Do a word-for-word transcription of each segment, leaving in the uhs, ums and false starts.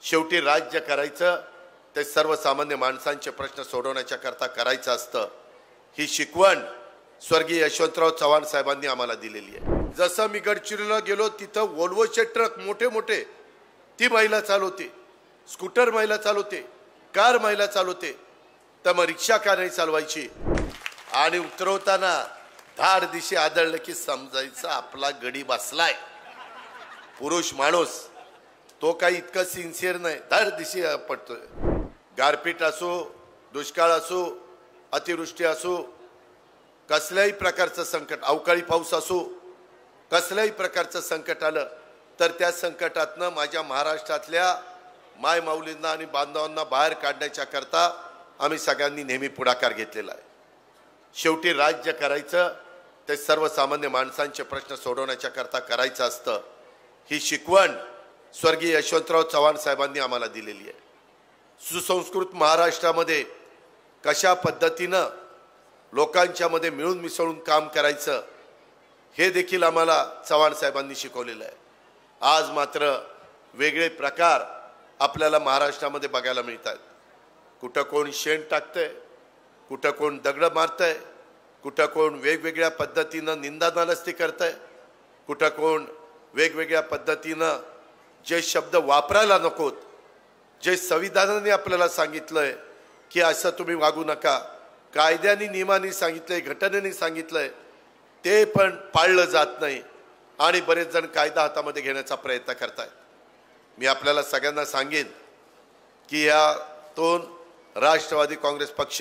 शेवटी राज्य करायचं ते सर्वसामान्य माणसांचे प्रश्न सोडवण्याच्या करता करायचं असतं। ही शिकवण स्वर्गीय यशवंतराव चव्हाण साहेबांनी आम्हाला दिलेली आहे। जसं मी गडचिरोलीला गेलो तिथं वोल्वोचे ट्रक मोठे मोठे ती महिला चालवते, स्कूटर महिला चालवते, कार महिला चालवते, तर मग रिक्षा का नाही चालवायची? आणि उतरवताना धाड दिशे आदळलं की समजायचं आपला गडी बसलाय। पुरुष माणूस तो काही इतका सिन्सिअर नाही, धाड दिशे पडतोय। गारपीट असो, दुष्काळ असो, अतिवृष्टी असो, कसल्याही प्रकारचं संकट, अवकाळी पाऊस असो, कसल्याही प्रकारचं संकट आलं तर त्या संकटातनं माझ्या महाराष्ट्रातल्या माय माऊलींना आणि बांधवांना बाहेर काढण्याच्या करता आम्ही सगळ्यांनी नेहमी पुढाकार घेतलेला आहे। शेवटी राज्य करायचं ते सर्वसामान्य माणसांचे प्रश्न सोडवण्याच्या करता करायचं असतं। ही शिकवण स्वर्गीय यशवंतराव चव्हाण साहेबांनी आम्हाला दिलेली आहे। सुसंस्कृत महाराष्ट्रामध्ये कशा पद्धतीनं लोकांच्या मध्ये मिळून मिसळून काम करायचं हे देखील आम्हाला चव्हाण साहेबांनी शिकवलेलं आहे। आज मात्र वेगळे प्रकार आपल्याला महाराष्ट्रामध्ये बघायला मिळतात। कुठं कोण शेण टाकतंय, कुठं कोण दगड मारतंय, कुठं कोण वेगवेगळ्या पद्धतीनं निंदानालस्ती करतंय, कुठं कोण वेगवेगळ्या पद्धतीनं जे शब्द वापरायला नकोत, जे संविधानाने आपल्याला सांगितलंय की असं तुम्ही वागू नका, कायद्याने नियमाने सांगितलंय, घटनेने सांगितलंय, ते पण पाळलं जात नाही आणि बरेच जण कायदा हातामध्ये घेण्याचा प्रयत्न करतायत। मी आपल्याला सगळ्यांना सांगेन की यातून राष्ट्रवादी काँग्रेस पक्ष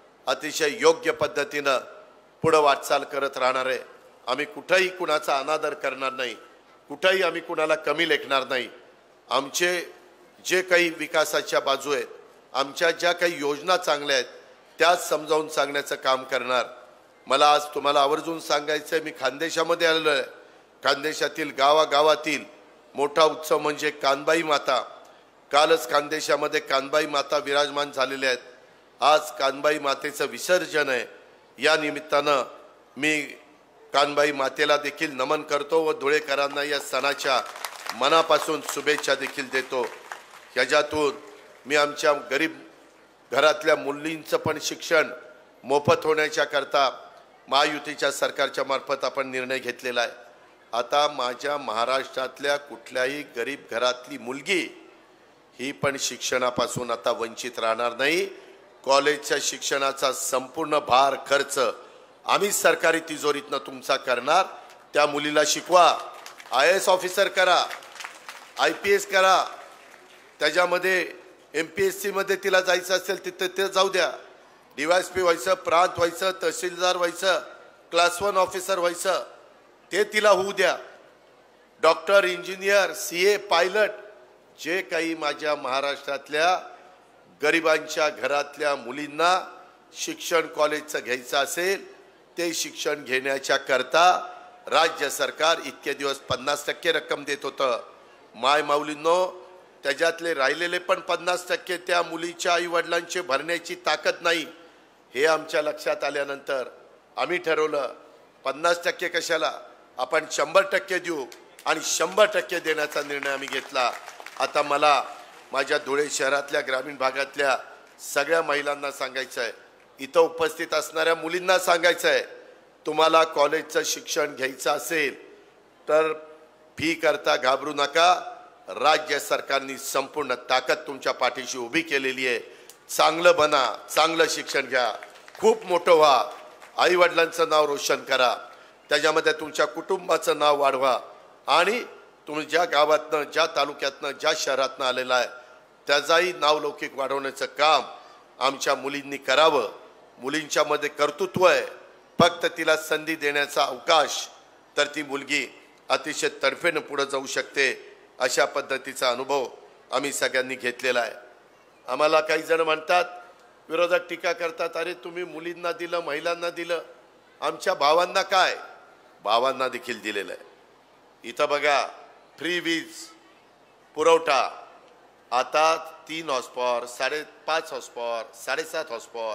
अतिशय योग्य पद्धतीनं पुढे वाटचाल करत राहणार आहे। आम्ही कुठेही कुणाचा अनादर करणार नाही, कुठेही आम्ही कुणाला कमी लेखणार नाही। आमचे जे काही विकासाच्या बाजू आहेत, आमच्या ज्या काही योजना चांगल्या आहेत त्याच समजावून सांगण्याचं काम करणार। मला आज तुम्हाला आवर्जून सांगायचं आहे, मी खानदेशामध्ये आलेलो आहे। खानदेशातील गावागावातील मोठा उत्सव म्हणजे कानबाई माता। कालच खानदेशामध्ये कानबाई माता विराजमान झालेल्या आहेत। आज कानबाई मातेचं विसर्जन आहे। या निमित्तानं मी कानबाई मातेला देखील नमन करतो व धुळेकरांना या सणाच्या मनापासून शुभेच्छा देखील देतो। ह्याच्यातून मी आमच्या गरीब घरातल्या मुलींचं पण शिक्षण मोफत होण्याच्या करता महायुतीच्या सरकारच्या मार्फत आपण निर्णय घेतलेला आहे। आता माझ्या महाराष्ट्रातल्या कुठल्याही गरीब घरातली मुलगी ही पण शिक्षणापासून आता वंचित राहणार नाही। कॉलेजच्या शिक्षणाचा संपूर्ण भार खर्च आम्ही सरकारी तिजोरीतनं तुमचा करणार। त्या मुलीला शिकवा, आय ए एस ऑफिसर करा, आय पी एस करा, त्याच्यामध्ये एम पी एस सीमध्ये तिला जायचं असेल तिथे ते जाऊ द्या, डी वाय एस पी व्हायचं, प्रांत व्हायचं, तहसीलदार व्हायचं, क्लास वन ऑफिसर व्हायचं, ते तिला होऊ द्या। Doctor, engineer, C A, pilot, जे काही माझ्या महाराष्ट्रातल्या गरिबांच्या घरातल्या मुलींना शिक्षण कॉलेजचं घ्यायचं असेल ते शिक्षण घेण्याच्या करता राज्य सरकार इतके दिवस पन्नास टक्के रक्कम देत होतं। माय माऊलींनो, त्याच्यातले राहिलेले पण पन्नास टक्के त्या मुलीच्या आई वडिलांचे भरण्याची ताकद नाही। हे आमच्या लक्षात आल्यानंतर आम्ही ठरवलं पन्नास टक्के कशाला, आपण शंभर टक्के देऊ आणि शंभर टक्के देण्याचा निर्णय आम्ही घेतला। आता मला माझ्या धुळे शहरातल्या ग्रामीण भागातल्या सगळ्या महिलांना सांगायचं आहे, इथं उपस्थित असणाऱ्या मुलींना सांगायचं आहे, तुम्हाला कॉलेजचं शिक्षण घ्यायचं असेल तर फी करता घाबरू नका। राज्य सरकारने संपूर्ण ताकद तुमच्या पाठीशी उभी केलेली आहे। चांगलं बना, चांगलं शिक्षण घ्या, खूप मोठं व्हा, आई वडिलांचं नाव रोशन करा, त्याच्यामध्ये तुमच्या कुटुंबाचं नाव वाढवा आणि तुम्ही ज्या गावातनं, ज्या तालुक्यातनं, ज्या शहरातनं आलेला आहे त्याचाही नावलौकिक वाढवण्याचं काम आमच्या मुलींनी करावं। मुलींच्यामध्ये कर्तृत्व आहे, फक्त तिला संधी देण्याचा अवकाश, तर ती मुलगी अतिशय तडफेनं पुढे जाऊ शकते। अशा पद्धतीचा अनुभव आम्ही सगळ्यांनी घेतलेला आहे। आम्हाला काही जण म्हणतात, विरोधक टीका करतात, अरे तुम्ही मुलींना दिलं, महिलांना दिलं, आमच्या भावांना काय? भावांना देखील दिलेलं आहे। इथं बघा, फ्री वीज पुरवठा आता तीन हॉर्स पॉवर, साडेपाच हॉर्स पॉवर, साडेसात हॉर्स पॉवर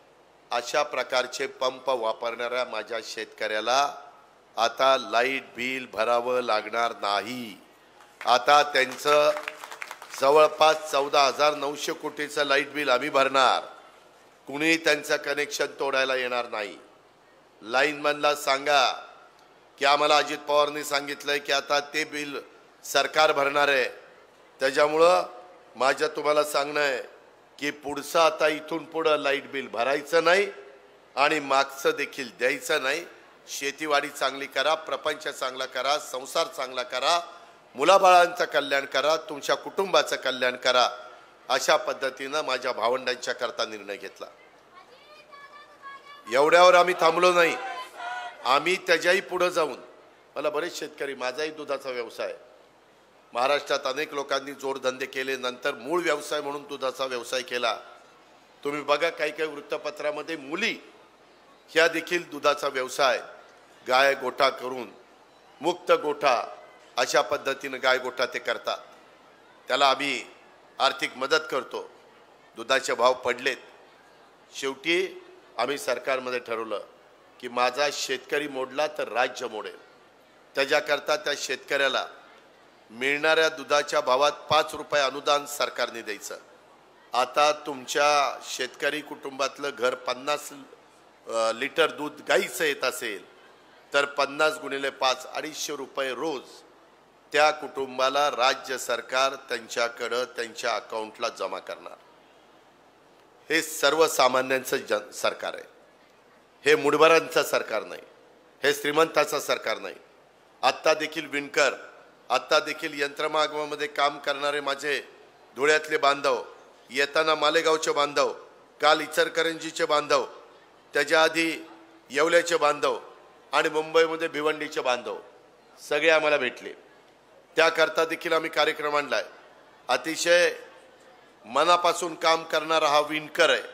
अशा प्रकारचे पंप वापरणाऱ्या माझ्या शेतकऱ्याला आता लाईट बिल भरावं लागणार नाही। आता त्यांचं जवळपास चौदा हजार नऊशे कोटीचं लाईट बिल आम्ही भरणार. कुणीही त्यांचं कनेक्शन तोडायला येणार नाही. लाईनमॅनला सांगा की आम्हाला अजित पवारनी सांगितलंय की आता ते बिल सरकार भरणार आहे. त्याच्यामुळं माझं तुम्हाला सांगणं आहे की पुढचं आता इथून पुढं लाईट बिल भरायचं नाही आणि मागचं देखील द्यायचं नाही. शेतीवाडी चांगली करा, प्रपंच चांगला करा, संसार चांगला करा, मुलाबाळांचं कल्याण करा, तुमच्या कुटुंबाचं कल्याण करा. अशा पद्धतीनं माझ्या भावंडांच्या करता निर्णय घेतला. एवढ्यावर आम्ही थांबलो नाही. आम्ही त्याच्याही पुढे जाऊन, मला बरेच शेतकरी, माझाही दुधाचा व्यवसाय, महाराष्ट्रात अनेक लोकांनी जोडधंदे केले, नंतर मूळ व्यवसाय म्हणून दुधाचा व्यवसाय केला. तुम्ही बघा काही काही वृत्तपत्रामध्ये मुली ह्या देखील दुधाचा व्यवसाय, गाय गोठा करून मुक्त गोठा अशा पद्धतीने गाय गोठा ते करतात. त्याला आम्ही आर्थिक मदत करतो. दुधाचे भाव पडलेत. शेवटी आम्ही सरकारमध्ये ठरवलं की माझा शेतकरी मोडला तर राज्य मोडेल. त्याच्याकरता त्या शेतकऱ्याला मिळणाऱ्या दुधाच्या भावात पाच रुपये अनुदान सरकारने द्यायचं. आता तुमच्या शेतकरी कुटुंबातलं घर पन्नास लिटर दूध गाईचं येत असेल तर पन्नास गुणिले पाच अडीचशे रुपये रोज त्या कुटुंबाला राज्य सरकार त्यांच्याकडं त्यांच्या अकाउंटला जमा करणार. हे सर्वसामान्यांचं जन सरकार आहे. हे मुठभरांचं सरकार नाही. हे श्रीमंताचं सरकार नाही. आत्ता देखील विणकर, आत्ता देखील यंत्रमागामध्ये काम करणारे माझे धुळ्यातले बांधव, येताना मालेगावचे बांधव, काल इचलकरंजीचे बांधव, त्याच्या आधी येवल्याचे बांधव आणि मुंबईमध्ये भिवंडीचे बांधव सगळे आम्हाला भेटले. त्याकरता देखील आम्ही कार्यक्रम आणलाय. अतिशय मनापासून काम करणारा हा विणकर आहे.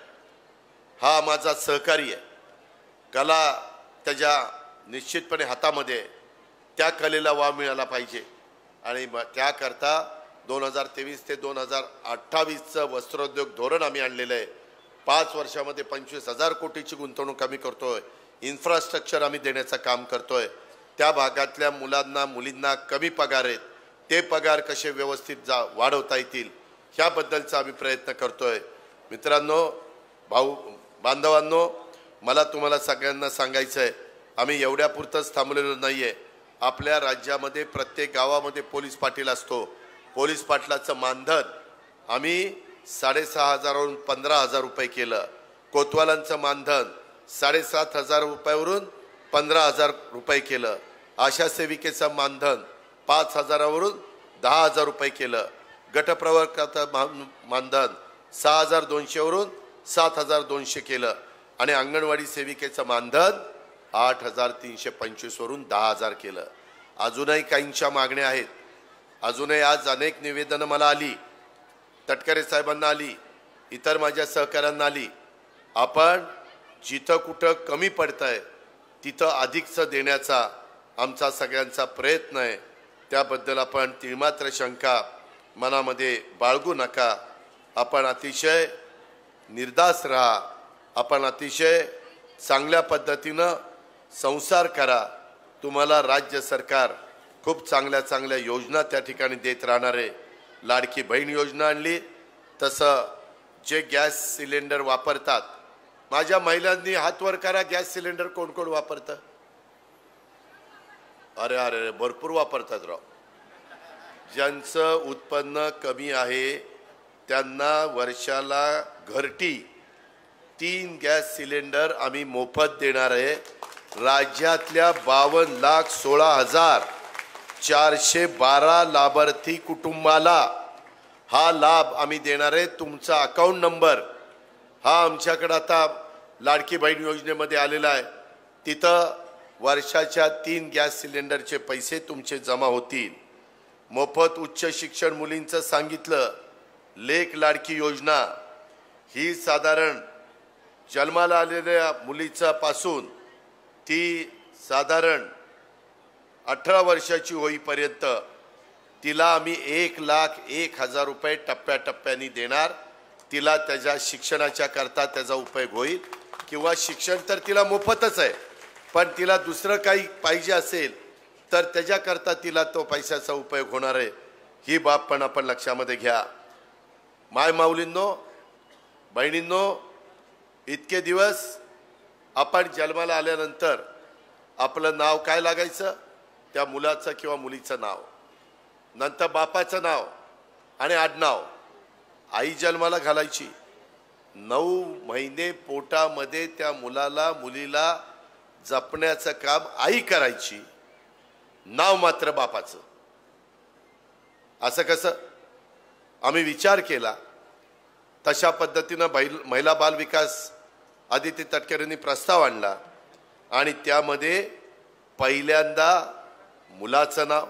हा माझा सहकारी आहे. कला त्याच्या निश्चितपणे हातामध्ये, त्या कलेला वाव मिळाला पाहिजे आणि त्याकरता दोन हजार तेवीस ते दोन हजार अठ्ठावीसचं वस्त्रोद्योग धोरण आम्ही आणलेलं आहे. पाच वर्षामध्ये पंचवीस हजार कोटीची गुंतवणूक आम्ही करतोय. इन्फ्रास्ट्रक्चर आम्ही देण्याचं काम करतोय. त्या भागातल्या मुलांना मुलींना कमी पगार आहेत, ते पगार कसे व्यवस्थित जा वाढवता येतील ह्याबद्दलचा आम्ही प्रयत्न करतोय. मित्रांनो, भाऊ बांधवांनो, मला तुम्हाला सगळ्यांना सांगायचं आहे, आम्ही एवढ्यापुरतंच थांबलेलो नाही आहे. आपल्या राज्यामध्ये प्रत्येक गावामध्ये पोलीस पाटील असतो. पोलीस पाटलाचं मानधन आम्ही साडेसहा हजारावरून पंधरा हजार रुपये केलं. कोतवालांचं मानधन साडेसात हजार रुपयावरून पंधरा हजार रुपये केलं. आशा सेविकेचं मानधन पाच हजारावरून दहा हजार रुपये केलं. गटप्रवर्गाचं मानधन सहा हजार दोनशेवरून सात हजार दोनशे केलं आणि अंगणवाडी सेविकेचं मानधन आठ हजार तीनशे पंचवीसवरून दहा हजार केलं. अजूनही काहींच्या मागण्या आहेत. अजूनही आज अनेक निवेदनं मला आली, तटकरे साहेबांना आली, इतर माझ्या सहकाऱ्यांना आली. आपण जिथं कुठं कमी पडतंय तिथं अधिकचं देण्याचा आमचा सगळ्यांचा प्रयत्न आहे. त्याबद्दल आपण तिळमात्र शंका मनामध्ये बाळगू नका. आपण अतिशय निर्धास्त राहा. आपण अतिशय चांगल्या पद्धतीनं संसार करा. तुम्हाला राज्य सरकार खूप चांगल्या चांगल्या योजना त्या ठिकाणी देत राहणार आहे. लाडकी बहीण योजना आणली. तसं जे गॅस सिलेंडर वापरतात, माझ्या महिलांनी हात वर करा, गॅस सिलेंडर कोण कोण वापरतं? अरे अरे भरपूर वापरतात राव. ज्यांचं उत्पन्न कमी आहे त्यांना वर्षाला घरटी तीन गॅस सिलेंडर आम्ही मोफत देणार आहे. राज्यातल्या बावन्न लाख सोळा हजार चारशे बारा लाभार्थी कुटुंबाला हा लाभ आम्ही देणार आहे. तुमचा अकाउंट नंबर हा आमच्याकडे आता लाडकी बहीण योजनेमध्ये आलेला आहे. तिथं वर्षाच्या तीन गॅस सिलेंडरचे पैसे तुमचे जमा होतील. मोफत उच्च शिक्षण मुलींचं सांगितलं. लेक लाडकी योजना ही साधारण जन्माला आलेल्या मुलीचा पासून ती साधारण अठरा वर्षाची होईपर्यंत तिला आम्ही एक लाख एक हजार रुपये टप्प्याटप्प्याने देणार. तिला त्याच्या शिक्षणाच्या करता त्याचा उपयोग होईल. किंवा शिक्षण तर तिला मोफतच आहे, पण तिला दुसरं काही पाहिजे असेल तर त्याच्याकरता तिला तो पैशाचा उपयोग होणार आहे. ही बाब पण आपण लक्षामध्ये घ्या. माय माऊलींनो, बहिणींनो, इतके दिवस आपण जन्माला आल्यानंतर आपलं नाव काय लागायचं? त्या मुलाचं किंवा मुलीचं नाव, नंतर बापाचं नाव आणि आडनाव. आई जन्माला घालायची, नऊ महिने पोटामध्ये त्या मुलाला मुलीला जपण्याचं काम आई करायची, नाव मात्र बापाचं. असं कसं? आम्ही विचार केला, तशा पद्धतीनं महिला बाल विकास आदिती तटकरेंनी प्रस्ताव आणला आणि त्यामध्ये पहिल्यांदा मुलाचं नाव,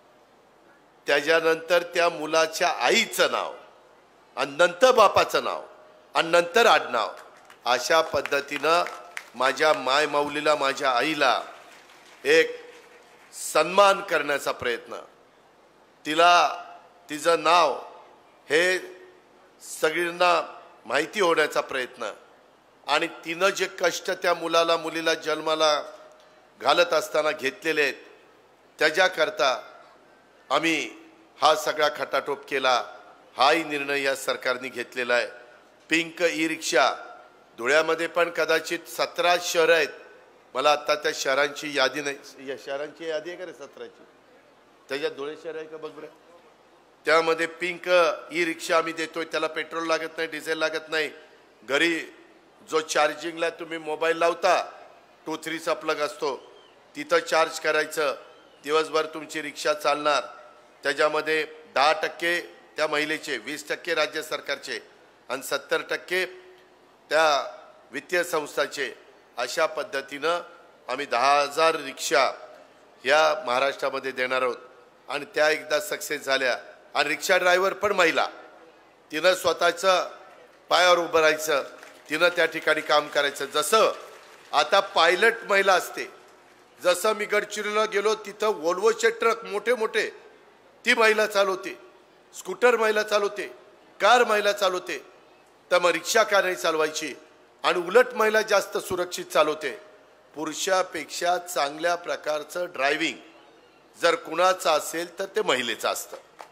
त्याच्यानंतर त्या मुलाच्या आईचं नाव आणि नंतर बापाचं नाव आणि नंतर आडनाव. अशा पद्धतीनं माझ्या माय माऊलीला, माझ्या आईला एक सन्मान करण्याचा प्रयत्न, तिला तिचं नाव हे सगळ्यांना माहिती होण्याचा प्रयत्न आणि तिनं जे कष्ट त्या मुलाला मुलीला जन्माला घालत असताना घेतलेले आहेत त्याच्याकरता आम्ही हा सगळा खटाटोप केला. हाही निर्णय या सरकारने घेतलेला आहे. पिंक ई रिक्षा धुळ्यामध्ये पण कदाचित सतरा शहरं आहेत. मला आता त्या शहरांची यादी नाही, या शहरांची यादी आहे का रे सतराची? त्याच्यात धुळे शहर आहे का बघ बरं. त्यामध्ये पिंक ई रिक्षा आम्ही देतोय. त्याला पेट्रोल लागत नाही, डिझेल लागत नाही. घरी जो चार्जिंगला तुम्ही मोबाईल लावता, टू थ्रीचा प्लग असतो, तिथं चार्ज करायचं, दिवसभर तुमची रिक्षा चालणार. त्याच्यामध्ये दहा टक्के त्या महिलेचे, वीस टक्के राज्य सरकारचे आणि सत्तर टक्के त्या वित्तीय संस्थाचे. अशा पद्धतीनं आम्ही दहा हजार रिक्षा ह्या महाराष्ट्रामध्ये देणार आहोत आणि त्या एकदा सक्सेस झाल्या आणि रिक्षा ड्रायव्हर पण महिला, तिनं स्वतःचं पायावर उभं राहायचं, तिनं त्या ठिकाणी काम करायचं. जसं आता पायलट महिला असते, जसं मी गडचिरोलीला गेलो तिथं वोल्वोचे ट्रक मोठे मोठे ती महिला चालवते, स्कूटर महिला चालवते, कार महिला चालवते. तर मग रिक्षा का नाही चालवायची? आणि उलट महिला जास्त सुरक्षित चालवते. पुरुषापेक्षा चांगल्या प्रकारचं ड्रायव्हिंग जर कुणाचं असेल तर ते महिलेचं असतं.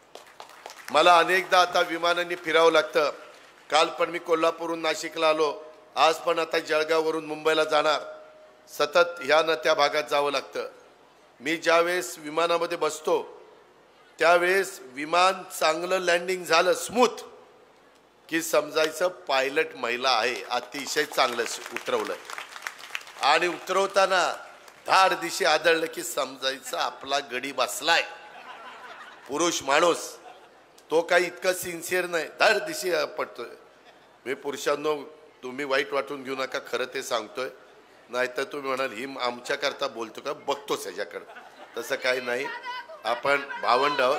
मला अनेकदा आता विमानांनी फिरावं लागतं. काल पण मी कोल्हापूरहून नाशिकला आलो, आज पण आता जळगाववरून मुंबईला जाणार. सतत ह्या न त्या भागात जावं लागतं. मी ज्यावेळेस विमानामध्ये बसतो त्यावेळेस विमान चांगलं लँडिंग झालं स्मूथ की समजायचं पायलट महिला आहे, अतिशय चांगलं उतरवलं. आणि उतरवताना धाड दिशे आदळलं की समजायचं आपला गडी बसलाय. पुरुष माणूस तो काही इतकं सिन्सिअर नाही, धाड दिशे पडतोय. मी पुरुषांनो, तुम्ही वाईट वाटून घेऊ नका, खरं ते सांगतोय. नाहीतर तुम्ही म्हणाल ही आमच्याकरता बोलतो का, बघतोच ह्याच्याकडं. तसं काही नाही, आपण भावंड आहोत.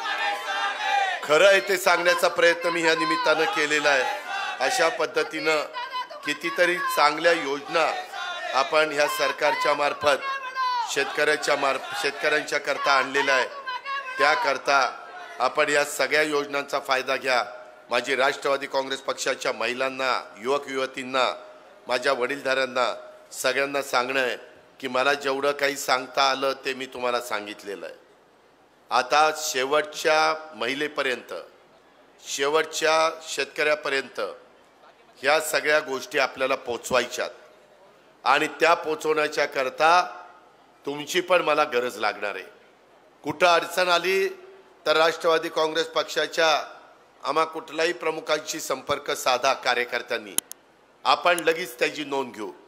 खरं आहे ते सांगण्याचा प्रयत्न मी ह्या निमित्तानं केलेला आहे. अशा पद्धतीनं कितीतरी चांगल्या योजना आपण ह्या सरकारच्या मार्फत शेतकऱ्याच्या मार्फ शेतकऱ्यांच्या करता आणलेल्या आहे. त्याकरता आपण या सगळ्या योजनांचा फायदा घ्या. माझी राष्ट्रवादी काँग्रेस पक्षाच्या महिलांना, युवक युवतींना, माझ्या वडीलधाऱ्यांना सगळ्यांना सांगणं आहे की मला जेवढं काही सांगता आलं ते मी तुम्हाला सांगितलेलं आहे. आता शेवटच्या महिलेपर्यंत, शेवटच्या शेतकऱ्यापर्यंत ह्या सगळ्या गोष्टी आपल्याला पोचवायच्यात आणि त्या पोचवण्याच्या करता तुमची पण मला गरज लागणार आहे. कुठं अडचण आली तर राष्ट्रवादी काँग्रेस पक्षाच्या आम्हा कुठल्याही प्रमुखांशी संपर्क साधा कार्यकर्त्यांनी, आपण लगेच त्याची नोंद घेऊ.